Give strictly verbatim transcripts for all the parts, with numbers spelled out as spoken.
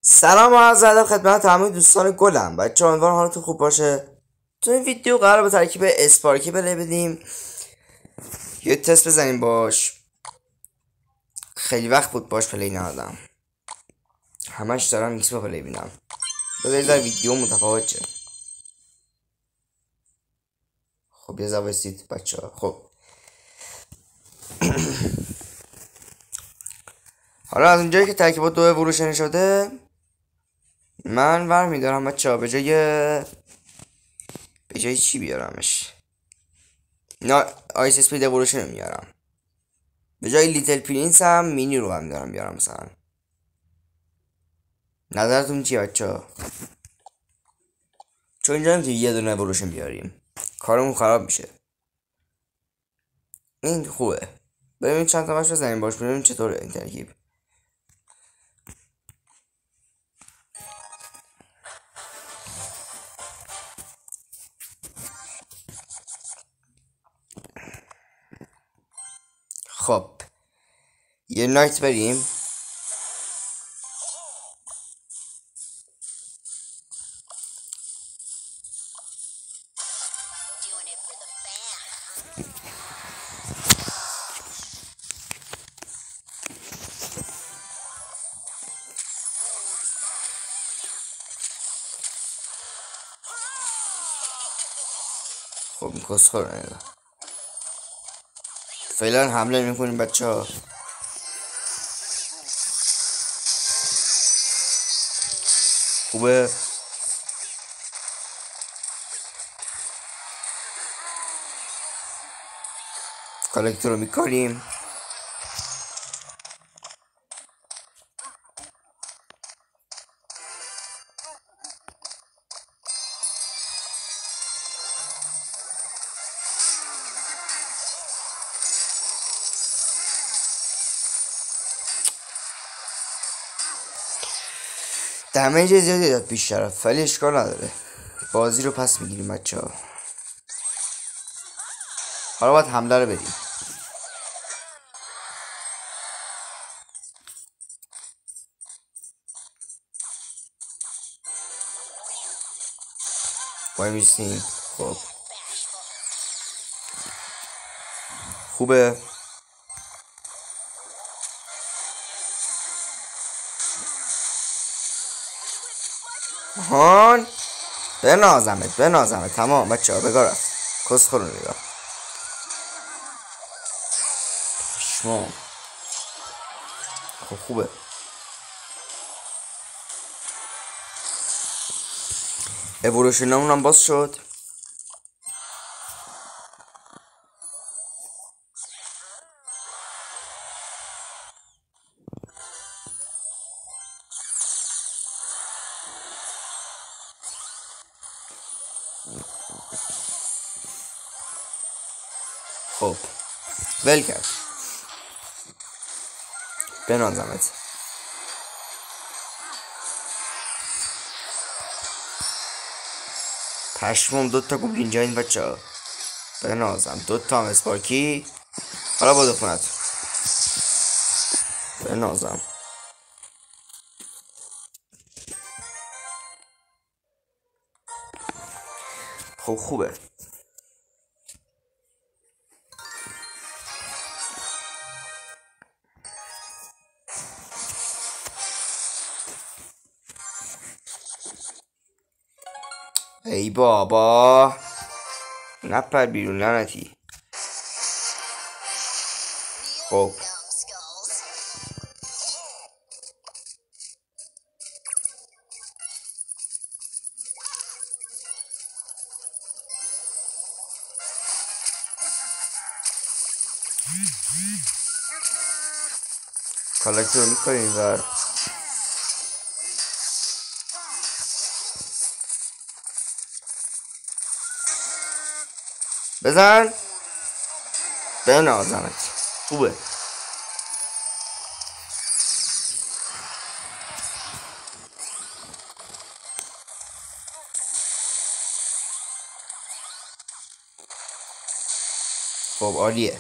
سلام و عرض ادب خدمت تمام دوستان گلم. بچه امیدوارم حالتون خوب باشه. تو این ویدیو قرار به ترکیب اسپارکی بله بدیم، یه تست بزنیم باش. خیلی وقت بود باش پلی ندادم، همش دارم ایکس با پلی بینم. بذارید در ویدیو متفاوت شه. خب یه زبایستید بچه ها. خب حالا از اونجایی که ترکیبات دو اِوولوشن شده، من ور میدارم بچه ها به جای به جای چی بیارمش؟ اینا آیس اسپید اِوولوشن رو میارم. به جای لیتل پرینس هم مینی رو هم دارم بیارم مثلا. نظرتون چیه بچه ها؟ چون اینجا نمیتونی یه دونه اِوولوشن بیاریم، کارمون خراب میشه. این خوبه. بریم چند تا مش بزنیم باش ببینیم چطوره این ترکیب. خب یه نایت بریم. خب کسخور نیده فعلا حمله میکنیم بچه ها. خوبه. کالکتور رو میکنیم. دمیج زیادی داد پیش طرف ولی اشکال نداره، بازی رو پس میگیریم بچه ها. حالا باید حمله رو بریم. وای میسیم. خب خوبه. هان بنازمت بنازمت تمام بچه ها بگاه رفت. کس خورو نگاه شما. خب خوبه. اِوولوشن همون هم باز شد. خب ول کرد. بنازمت. پشمام دوتا گوبلین جاین بچه ها. بنازم دوتا هم اسپارکی. حالا با دخونت بنازم. خب خوبه. ای بابا نپر بیرون لعنتی. خب کالکتور رو میکنیم ور. بزن بنازمت. خوبه. خب عالیه.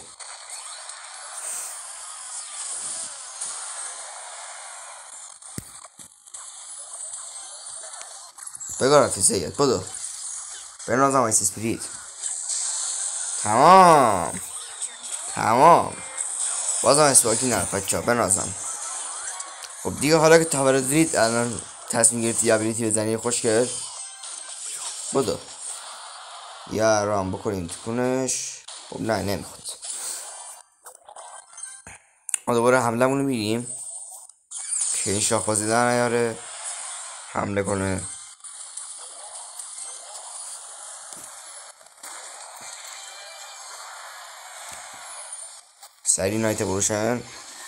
بگاه رفتی سید بدو بنازم ایس اسپریت. تمام تمام بازم اسپارکی نرفت بچه ها بنازم. خب دیگه حالا که تاور دارید الان تصمیم گرفتی ابیلیتی بزنی خوشگل بدو یا رام بکنیم تو کنش. خب نه نمیخواد. ما دوباره حملمونو میریم که این شاخ بازی در نیاره حمله کنه. سری نایت بروشن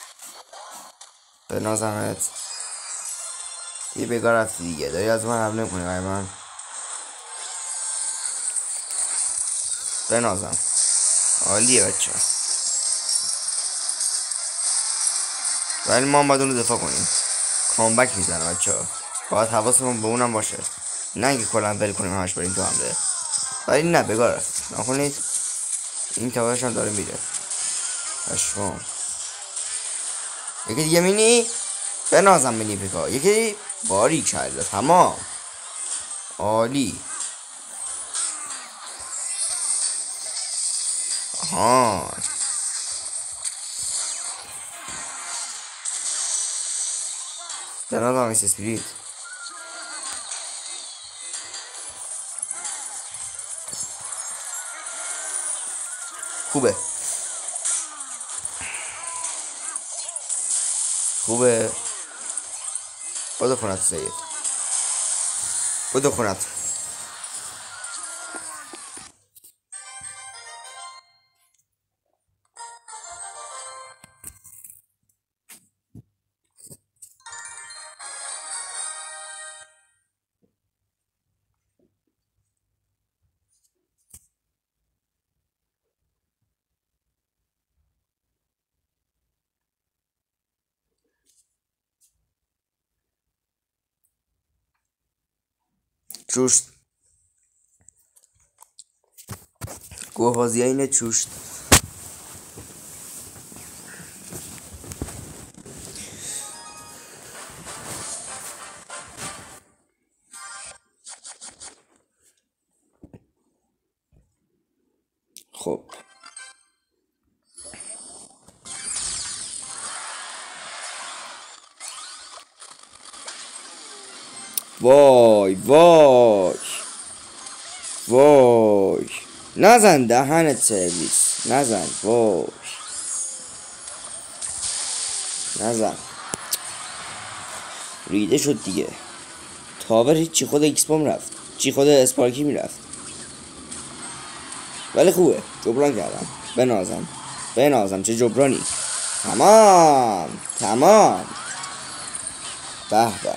به نازمت یه بگاه رفتی دیگه داری از من حمله کنی برای من به نازم. عالیه بچه ها ولی ما هم باید اونو دفاع کنیم. کامبک میزنه بچه ها باید حواسمون به اونم باشه نه اینکه کلن ول کنیم همش بریم تو حمله. ولی نه بگاه رفت نکنید این تاورش هم داره میره پشمام. یکی دیگه مینی به نازم مینی بگاه یکی باری کرده. تمام عالی. آها به نازم ایس اسپریت خوبه خوبه بدو خونت سید بدو خونت. چوشت گوه بازی اینه چوشت. خب وای وای وای نزن دهنت سرویس نزن وای نزن ریده شد دیگه. تاور هیچی خود ایکس بام رفت چی خود اسپارکی میرفت ولی خوبه جبران کردم. بنازم بنازم چه جبرانی. تمام تمام به به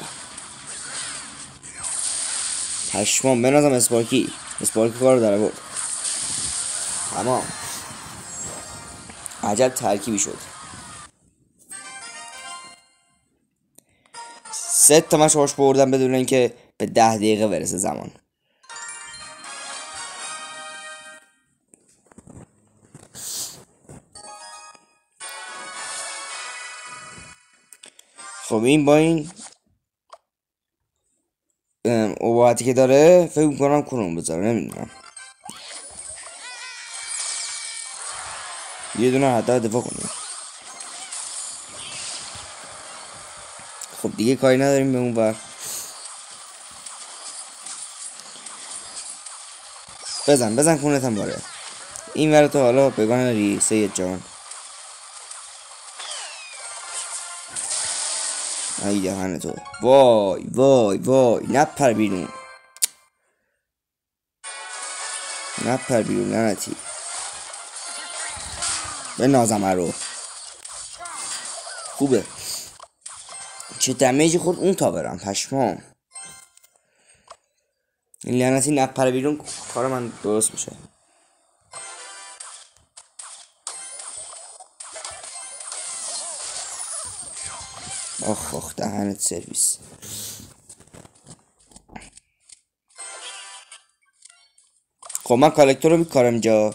پشمام بنازم اسپارکی اسپارکی کار داره بود. تمام عجب ترکیبی شد. سه تا من شارژ بردم بدون اینکه به ده دقیقه برسه زمان. خب این با این اوباتی که داره فکر میکنم کنون بذاره نمیدونم یه دونه حتی دفاع کنیم. خب دیگه کاری نداریم به اون بر. بزن بزن کونت هم باره این ور تو حالا بگاه نداری سید جان. ای دهن تو وای وای وای نپر بیرون نپر بیرون لعنتی. به نازم رو خوبه چه دمیجی خورد اون تا برم پشمام. این لعنتی نپر بیرون کار من درست میشه. آخ آخ دهنت سرویس. خب من کالکتور رو میکارم اینجا.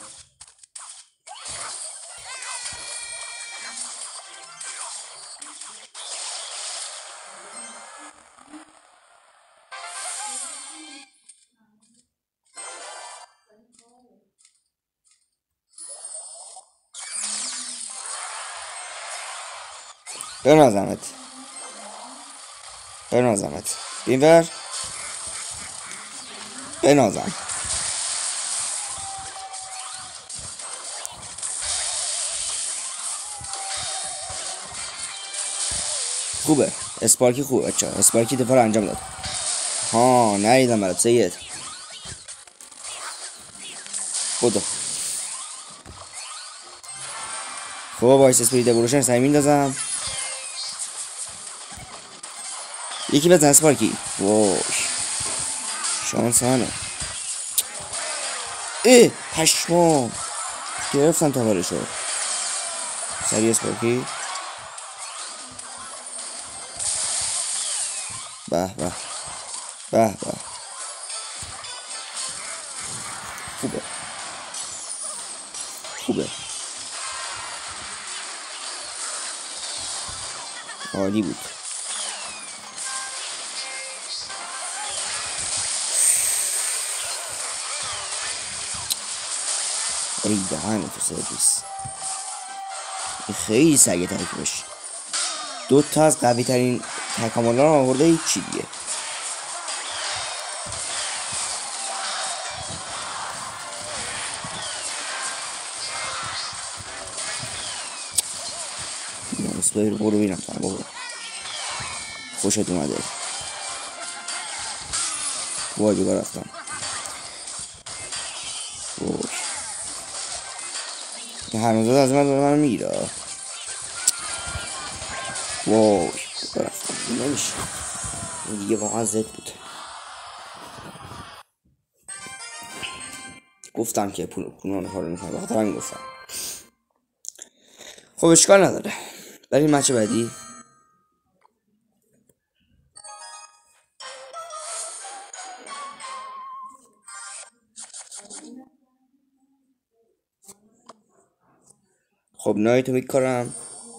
بنازمت بنازمت بیور بنازم. خوبه اسپارکی خوبه بچه ها. اسپارکی دفاع رو انجام داد. ها نریدم برات سید. بودو خب وایس اسپریت اولوشن سعی میندازم. یکی بزن اسپارکی. وای شانس منه. اه پشمام گرفتم تاورشو. سری اسپارکی. به به به به خوبه خوبه عالی بود. ای دهنه تو سرویس. این خیلی سگه ترکیبش. دو تا از قوی ترین تکاملا رو آورده. هیچی دیگه. برو برو بینم تنم برو. خوشت اومده. وای بگاه رفتم. وای هنوزاد از من داره منو میگیره. وای بگاه رفتم. نمیشه این دیگه واقعا زد بود. گفتم که پول پولان کارو میکنه بخاطر همین گفتم. خب اشکال نداره. بریم مچ بعدی. خب نایتو میکارم.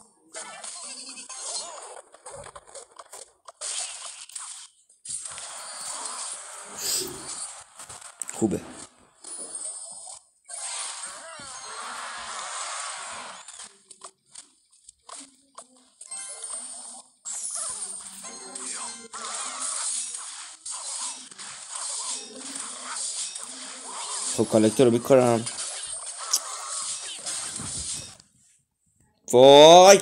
خوبه خب کالکتور رو میکارم. وای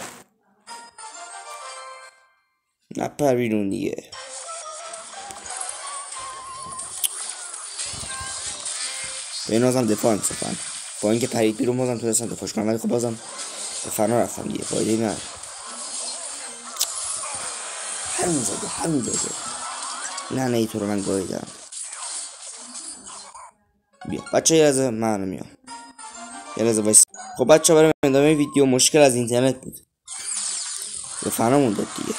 نپر بیرون دیگه. به این بازم دفاع انصافا با اینکه پرید بیرون بازم تونستم دفاعش کنم. ولی خب بازم به فنا رفتم دیگه. فایده نه. همون زده همون زده. نه نه ای تو رو من گاهیدم. بیا بچه یه لحظه من میام. یه لحظه وایس. خب بچه برای ادامه ویدیو مشکل از اینترنت بود. به فنا موندد دیگه.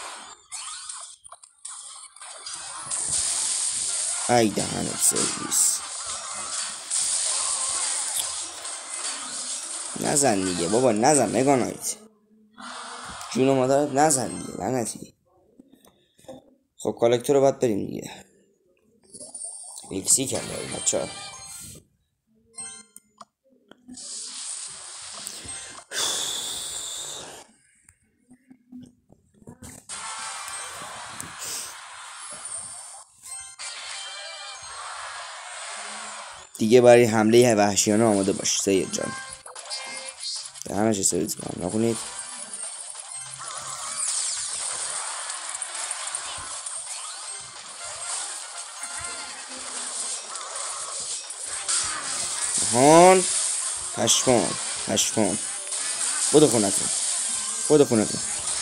ای دهنت سرویس. نزن دیگه بابا نزن مگانایت. جون مادرت نزن دیگه لعنتی. خب کالکتور رو باید بریم دیگه. ایکسی کرده این بچه ها. دیگه برای حمله وحشیانه آماده باش سید جان. به همه چه سویز کنم نکنید. هان پشمان پشمان. بودو خونتون بودو خونتون.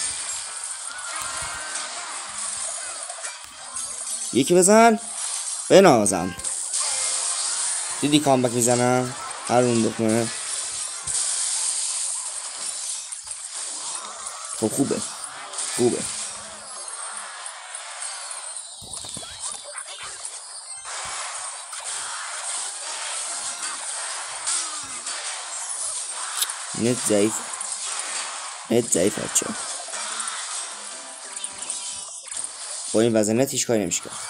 یکی بزن بنازم. دیدی کامبک میزنم هر اون بکنه. خب خوبه خوبه. نت ضعیف نت ضعیف بچه. با این وزن نت هیچ کاری نمیشه کرد.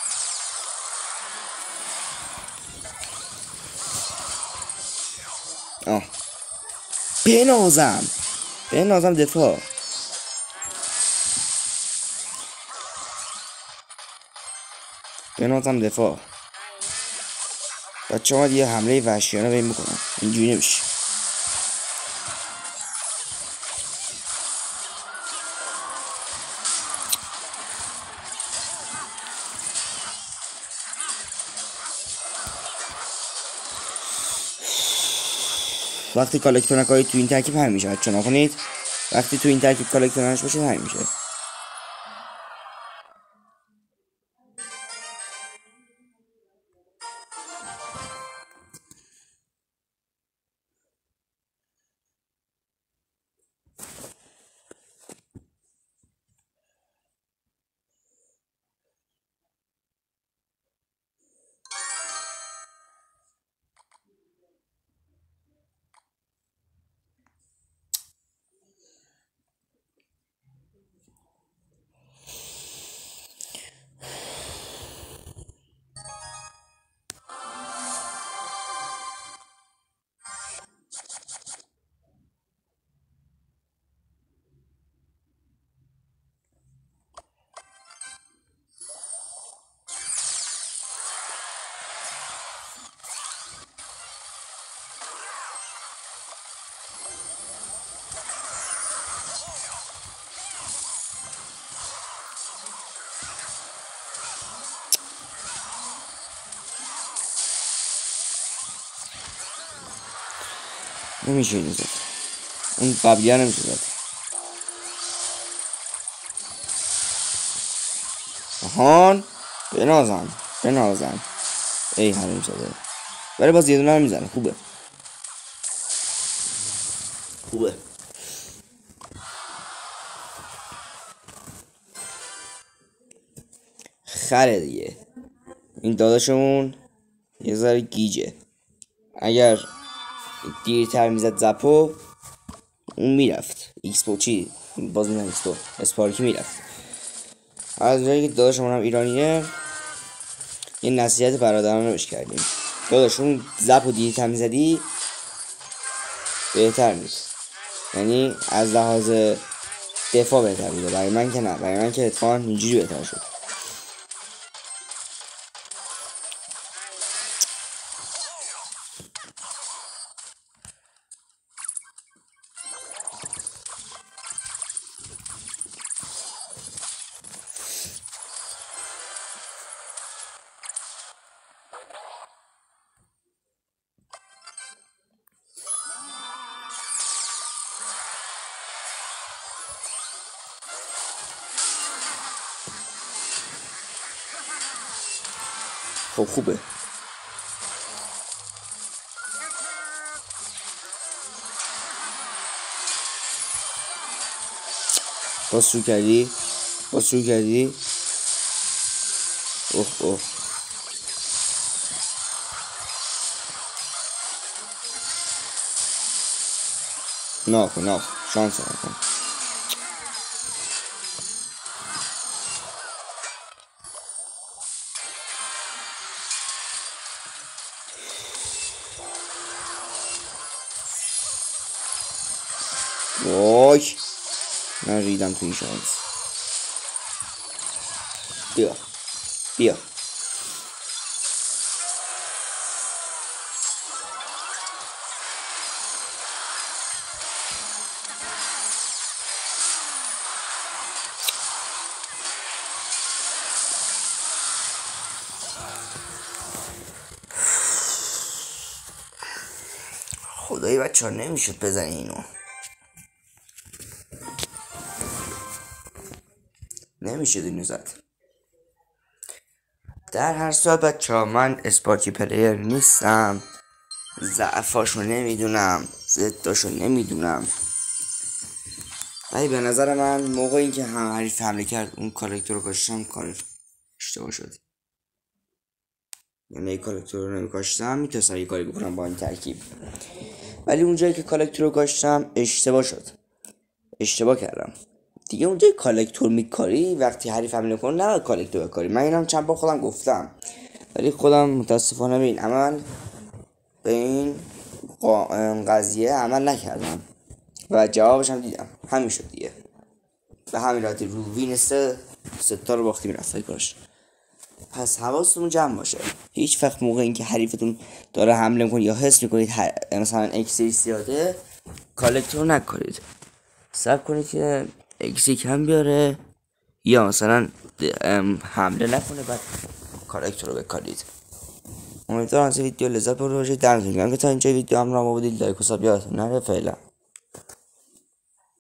آه بنازم بنازم دفاع. بنازم دفاع. بچه ها یه حمله وحشیانه به این میکنم. اینجوری نمیشه. وقتی کالکتور نکنید تو این ترکیب هم میشه. بچه نکنید وقتی تو این ترکیب کالکتور نش باشه هم میشه. نمیشه اینو زد. اون قبلی ها نمیشه زد. آهان بنازم بنازم ای همین زده. ولی باز یه دونه هم میزنه. خوبه خوبه. خره دیگه. این داداشمون یه ذره گیجه. اگر دیرتر میزد زپو اون میرفت. ایکس پو چی؟ باز میزن ایکس پو اسپارکی میرفت. از جایی که داداشمون هم ایرانیه یه نصیحت برادرانه بهش کردیم. داداش اون زپو دیرتر میزدی بهتر میشه. یعنی از لحاظ دفاع بهتر بوده. برای من که نه. برای من که اتفاقا اینجوری بهتر شد. خب خوبه. باز شروع کردی باز شروع کردی اوه اوه ناخ ناخ شانس نکن. وای من ریدم توی شانس. بیا بیا خدایی بچه ها نمیشد بزنی اینو. نمیشد اینو زد. در هر صورت بچه ها من اسپارکی پلیر نیستم. ضعفاشو نمیدونم زداشو نمیدونم. ولی به نظر من موقعی که هم حریف حمله کرد اون کارکتر رو کاشتم کار اشتباه شد. یعنی کالکتور رو نمیکاشتم میتونستم یه کاری بکنم با این ترکیب. ولی اونجایی که کالکتور رو کاشتم اشتباه شد. اشتباه کردم دیگه. اونجایی کالکتور میکاری وقتی حریف حمله کنه نه کالکتور بکاری. من اینم چند بار خودم گفتم ولی خودم متاسفانه به این عمل به این قضیه عمل نکردم و جوابش هم دیدم. همین شد دیگه. به همین راحتی رو وین سه ستا رو باختیم رفت کارش. پس حواستون جمع باشه، هیچ وقت موقع اینکه حریفتون داره حمله میکنه یا حس میکنید هر... مثلا اکسی زیاده کالکتور نکنید، صبر کنید که اکسی کم بیاره یا مثلا حمله نکنه بعد کالکتور رو بکارید. امیدوارم از ویدیو لذت برده باشید. دمتون گرم که تا اینجا ویدیو همراه ما بودید. لایک و ساب یادتون نره. فعلا